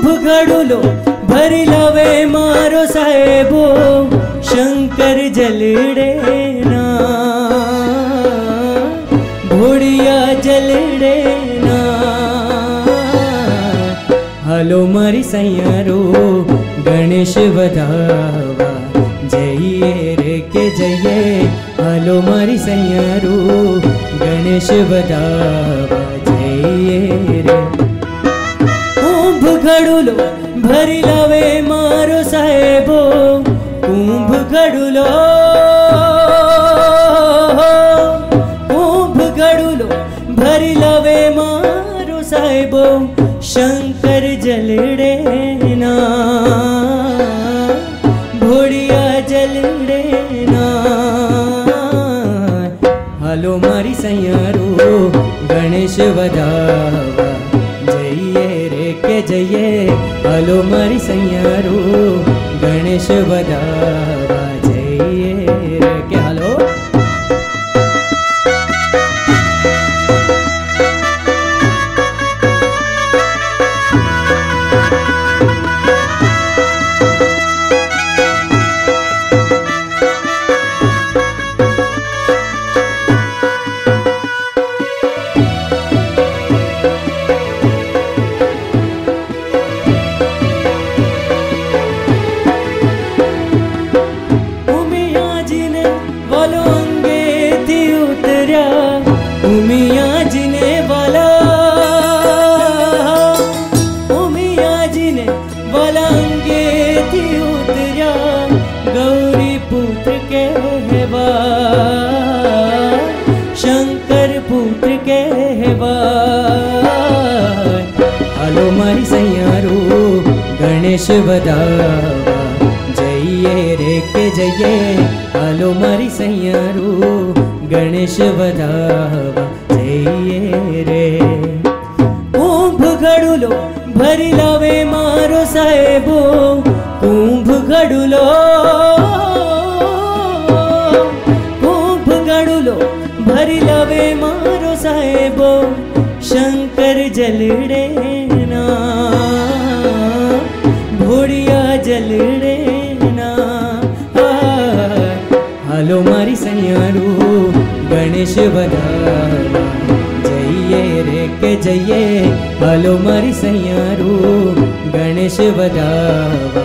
कुंभ घड़ुलो भरी लावे मारो साहेबो शंकर जलड़े ना घोड़िया जलड़े ना। हालो मारी सैयारो गणेश वधावा जइए रे के जइए। हालो मारी सैयारो गणेश वधावा जइए रे। कुंभ घड़ुलो भरी लावे मारो साहेबो कुंभ घड़ुलो कुंभ घड़ुलो भरी लावे मारो साहेबो शंकर जलड़े ना घोड़िया जलड़े ना। हालो मारी सैयारो गणेश वधावा जइए रे के जइए। हालो मारी सैयारो गणेश वधावा जइए रे के। हालो उमिया जिने वाला उमिया जिने वाला अंगे थी उतरा गौरी पुत्र के हेवा शंकर पुत्र के हेवा। हालो मारी सैयारो गणेश वधावा जइए रे के जइए। हालो मारी सैयारो गणेश वधावा जइए रे। कुंभ घड़ुलो भरी लावे मारो साहेबो कुंभ घड़ुलो कुंभ घड़ुलो भरी लावे मारो साहेबो शंकर जलड़े ना घोड़िया जलड़े ना। हालो मारी सैयारो गणेश वधावा जइए रे के जइए। हालो मारी सैयारो गणेश वधावा